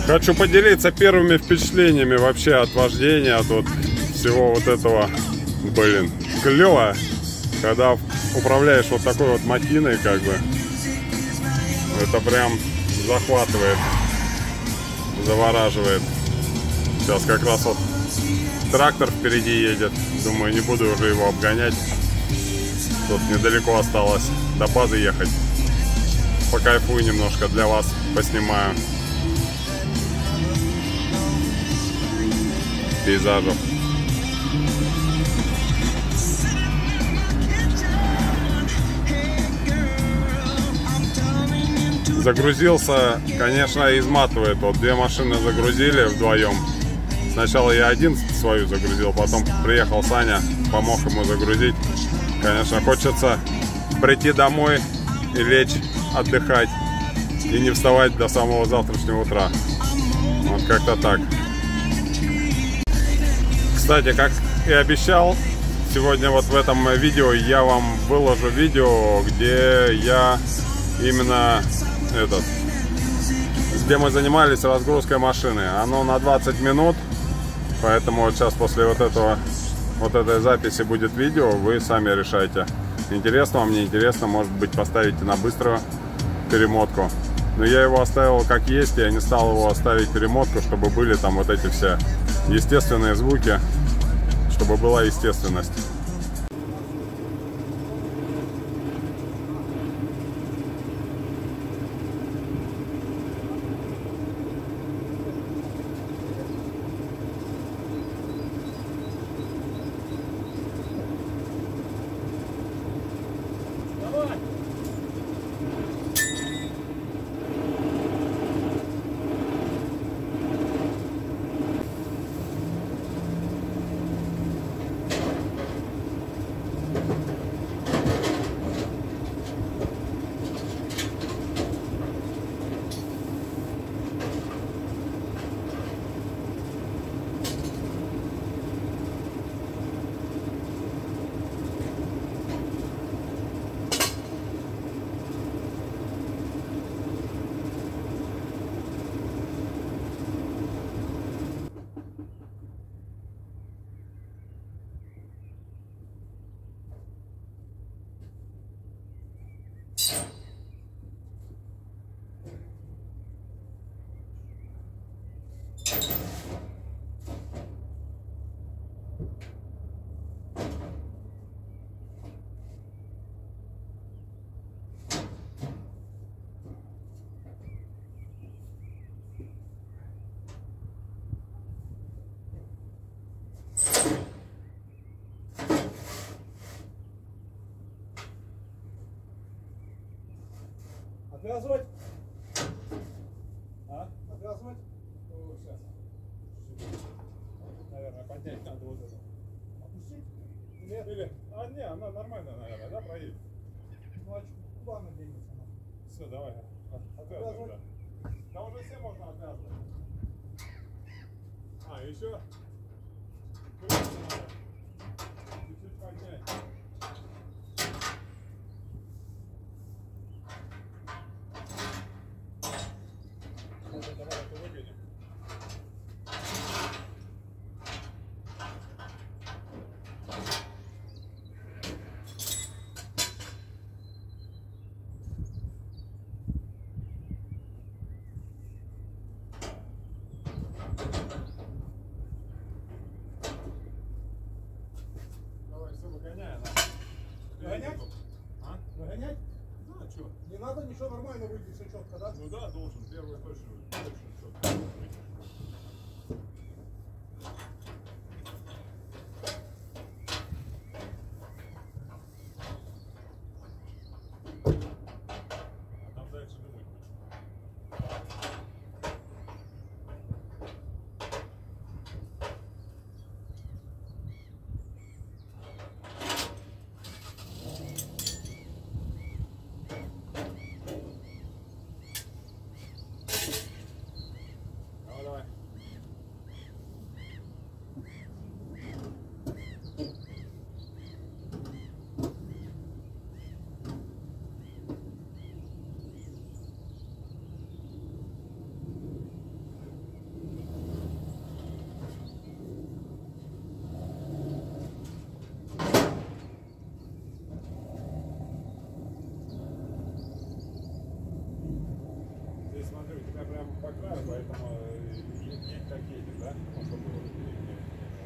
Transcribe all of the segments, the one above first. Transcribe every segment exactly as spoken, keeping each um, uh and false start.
Хочу поделиться первыми впечатлениями вообще от вождения, от вот всего вот этого. Блин, клево, когда управляешь вот такой вот махиной, как бы. Это прям захватывает, завораживает. Сейчас как раз вот трактор впереди едет. Думаю, не буду уже его обгонять. Тут недалеко осталось до базы ехать. Покайфую немножко, для вас поснимаю пейзажев. Загрузился, конечно, изматывает. Вот две машины загрузили вдвоем. Сначала я один свою загрузил, потом приехал Саня, помог ему загрузить. Конечно, хочется прийти домой и лечь отдыхать и не вставать до самого завтрашнего утра. Вот как-то так. Кстати, как и обещал, сегодня вот в этом видео я вам выложу видео, где я именно этот, где мы занимались разгрузкой машины. Оно на двадцать минут, поэтому вот сейчас после вот этого, вот этой записи будет видео, вы сами решайте, интересно вам, не интересно, может быть, поставите на быструю перемотку. Но я его оставил как есть, я не стал его оставить перемотку, чтобы были там вот эти все естественные звуки, чтобы была естественность. Отвязывать? А? Отвязывать? Ну, сейчас. Наверное, поднять надо вот это. Опустить? Нет. Или... А, не, она нормальная, наверное, да, проедет? Ну, а куда она денется? Все, давай. Отвязывай, да. Да уже все можно отвязывать. А, еще? Чуть-чуть поднять. Нагонять? А? Нагонять? Да, что? Не надо, ничего, нормально выйдет, все четко, да? Ну да, должен, первый точно, точно четко выйдет. А там дальше думать. прям по краю, поэтому не, не как едет, да? Ну, чтобы не, не, не,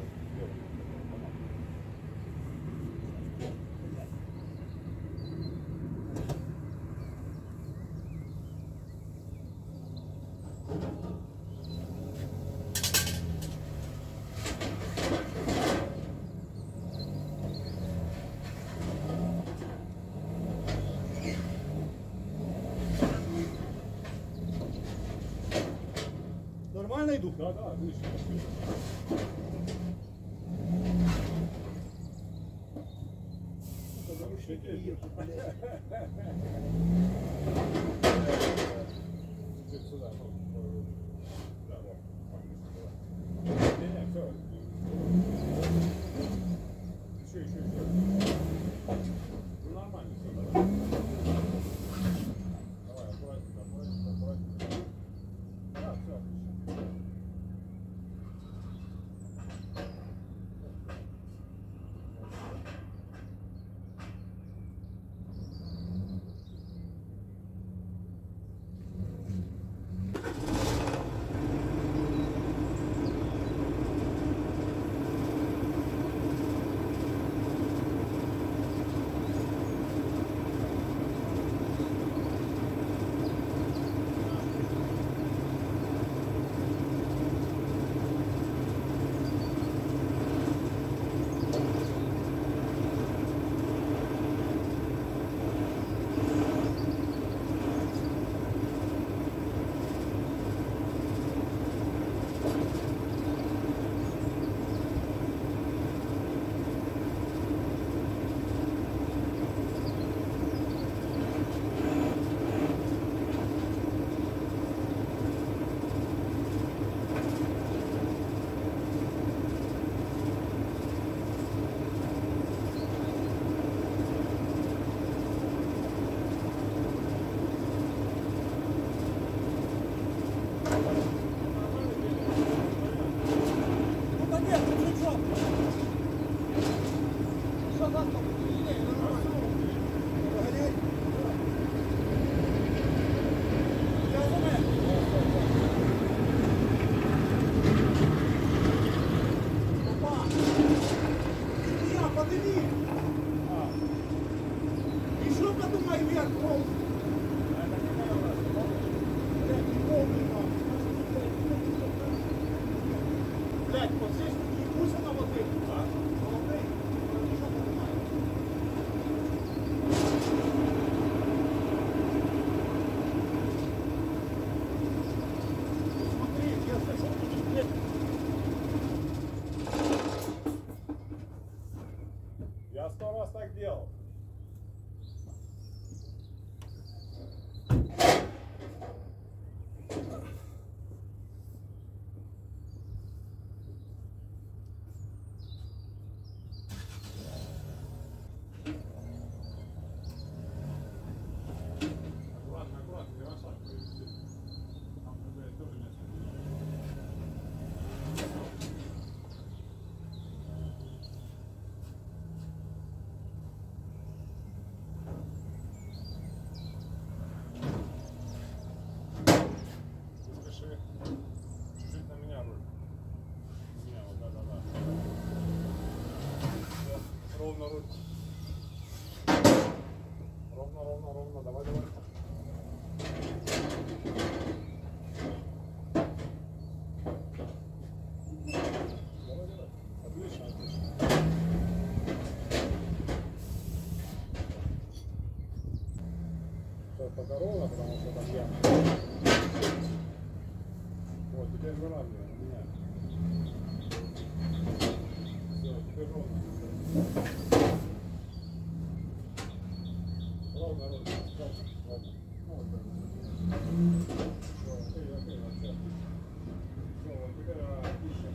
Нормально иду? да, да, отлично. Чуть сюда, ну, да, вот. Не, не, все. Еще, еще, еще. Ну, нормально, все, давай. Давай, аккуратненько, аккуратненько, аккуратненько. Да, все, отлично. Я сто раз так делал. Аккуратно, аккуратно, не расшатывайся. Там тоже место. Чуть-чуть на меня руль. На меня, вот, да-да-да. Ровно руль. Ровно, ровно, ровно. Давай, давай. Давай, давай. Отлично, отлично. Сейчас пока ровно, потому что там яма. Вот, теперь выравниваем, меняем. Все, теперь ровно. Ровно, ровно, ровно, ровно. Ну, вот так. Все, окей, окей, вообще. Все, вот теперь отлично.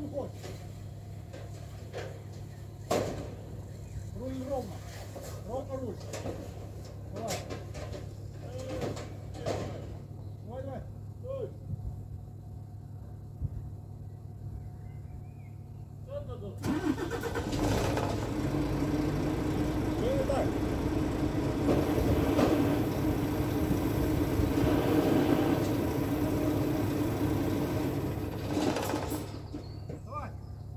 выходит. Руль ровно. Ровно руль. Давай. Давай, давай. Стой. Ну, так. Давай.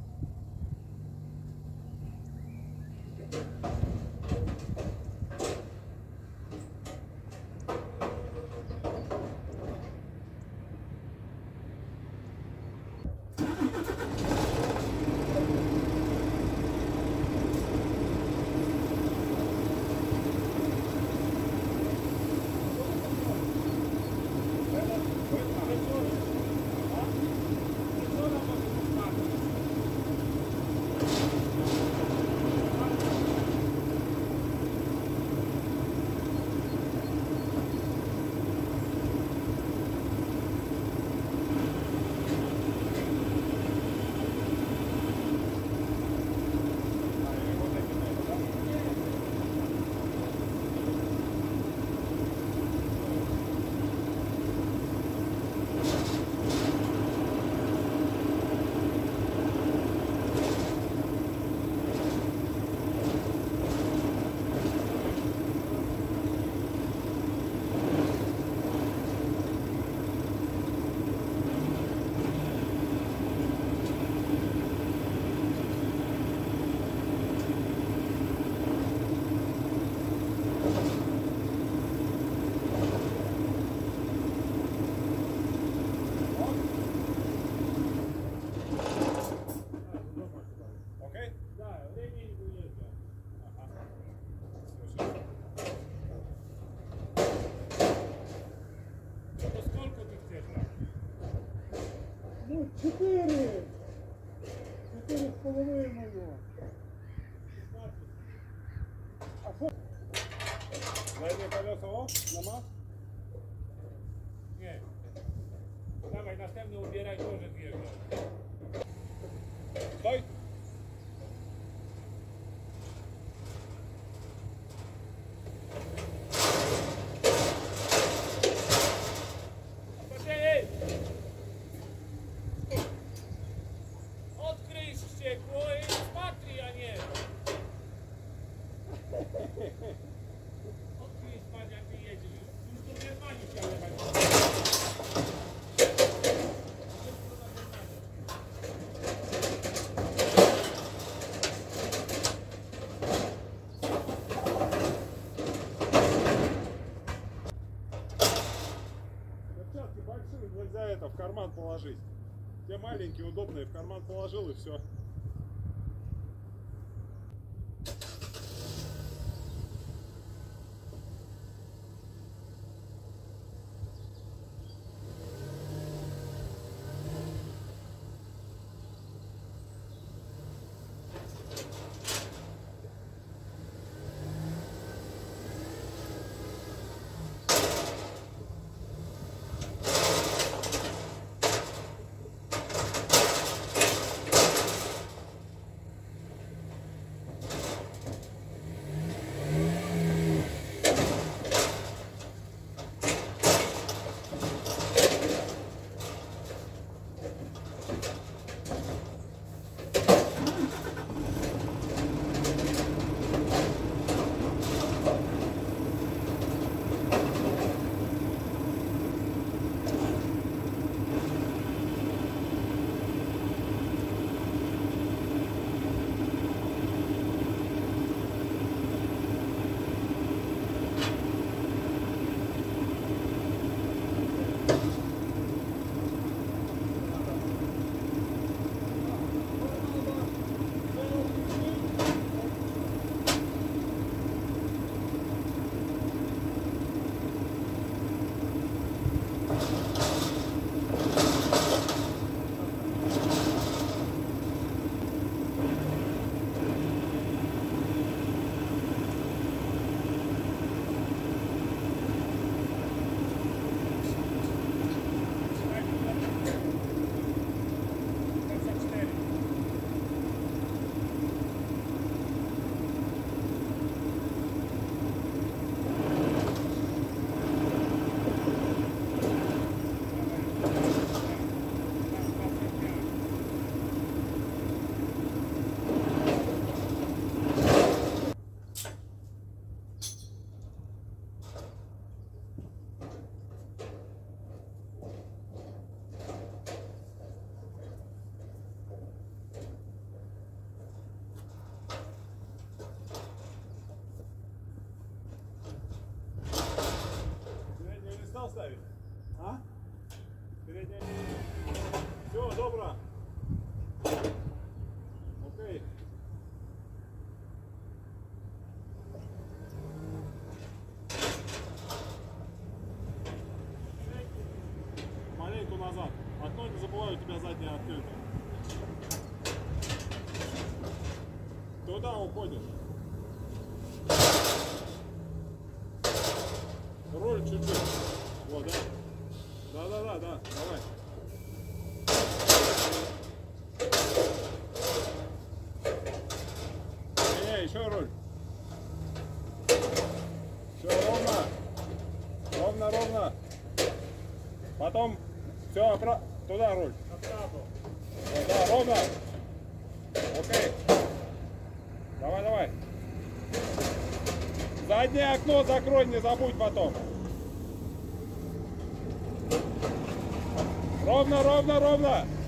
Окей? Да, времени не будет. Ага. Слушай. Ну сколько ты chcешь там? Ну, четыре. Четыре с половиной. Задние колеса, о, нема? Nie. Dawaj, następny ubieraj, może zjeżdżać. Stój! Ej! Odkryj ściekło i spatri, a nie! Odkryj spać, jak ty jedziesz. Już do Germanii chciał jechać. Перчатки большие, нельзя это в карман положить. Те маленькие, удобные, в карман положил и все. поставить? А? Переднее. Все, добро. Окей. Маленько назад. Окно не забывай, у тебя заднее открыто. Туда уходишь. Руль чуть-чуть. Вот, да? Да-да-да, да. Давай. Не, еще руль. Все, ровно. Ровно, ровно. Потом все, обра... туда руль. Вот, да, ровно. Окей. Давай, давай. Заднее окно закрой, не забудь потом. Ровно, ровно, ровно.